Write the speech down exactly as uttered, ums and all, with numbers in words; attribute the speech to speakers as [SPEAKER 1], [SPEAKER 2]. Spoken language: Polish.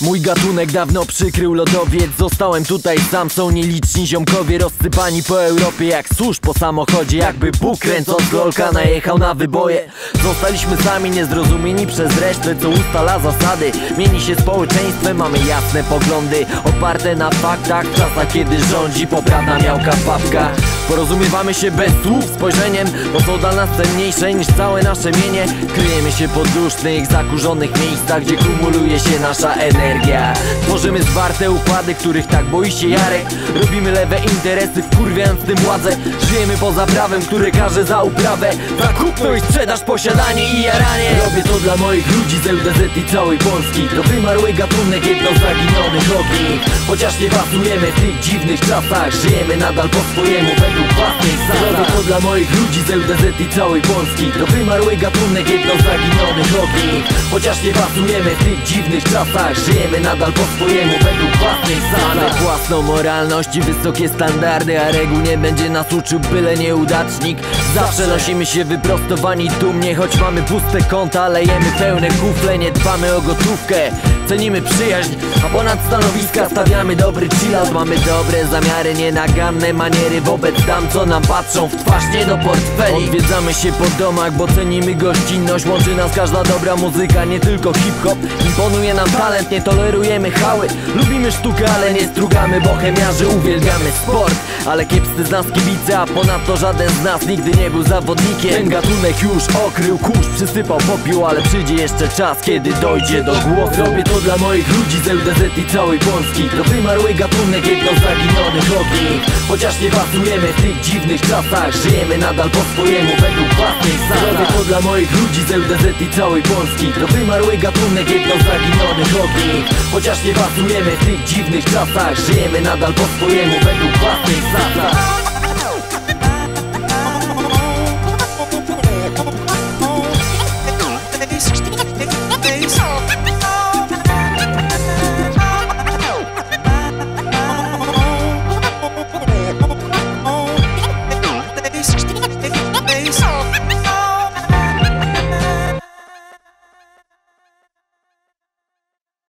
[SPEAKER 1] Mój gatunek dawno przykrył lodowiec. Zostałem tutaj sam, są nieliczni ziomkowie rozsypani po Europie jak susz po samochodzie. Jakby Bóg kręcąc lolka najechał na wyboje. Zostaliśmy sami, niezrozumieni przez resztę, co ustala zasady. Mieni się społeczeństwem, mamy jasne poglądy oparte na faktach. W czasach kiedy rządzi poprawna miałka w papkach. Porozumiewamy się bez słów, spojrzeniem, bo są dla nas cenniejsze niż całe nasze mienie. Kryjemy się pod dusznych, zakurzonych miejscach, gdzie kumuluje się nasza energia. Tworzymy zwarte układy, których tak boi się Jarek. Robimy lewe interesy, wkurwiając tym władzę. Żyjemy poza prawem, które każe za uprawę, za kupno i sprzedaż, posiadanie i jaranie. Robię to dla moich ludzi z L D Z i całej Polski. To wymarły gatunek, jedno z zaginionych ogni. Chociaż nie pasujemy w tych dziwnych czasach, żyjemy nadal po swojemu, według własnych zasad. Robię to dla moich ludzi z L D Z i całej Polski. To wymarły gatunek, jedno z zaginionych ogni. Chociaż nie pasujemy w tych dziwnych czasach, żyjemy nadal po swojemu, według własnych zasad. Mamy własną moralność i wysokie standardy, a reguł nie będzie nas uczył byle nieudacznik. Zawsze nosimy się wyprostowani dumnie, choć mamy puste konta, lejemy pełne kufle. Nie dbamy o gotówkę, cenimy przyjaźń, a ponad stanowiska stawiamy dobry chillout. Mamy dobre zamiary, nienaganne maniery wobec dam, co nam patrzą w twarz, nie do portfeli. Odwiedzamy się po domach, bo cenimy gościnność. Łączy nas każda dobra muzyka, nie tylko hip-hop. Imponuje nam talent, nie tolerujemy chały. Lubimy sztukę, ale nie strugamy bohemiarzy. Uwielbiamy sport, ale kiepscy z nas kibice, a ponadto żaden z nas nigdy nie był zawodnikiem. Ten gatunek już okrył kurz, przysypał popiół, ale przyjdzie jeszcze czas, kiedy dojdzie do głosu. Robię to dla moich ludzi z L D Z i całej Polski. To wymarły gatunek, jedno z zaginionych ogni. Chociaż nie pasujemy w tych dziwnych czasach, żyjemy nadal po swojemu, według własnych zasad. Robię to dla moich ludzi z L D Z i całej Polski. To wymarły gatunek, jedno z zaginionych ogni. Chociaż nie pasujemy w tych dziwnych czasach, żyjemy nadal po swojemu, według własnych zasad.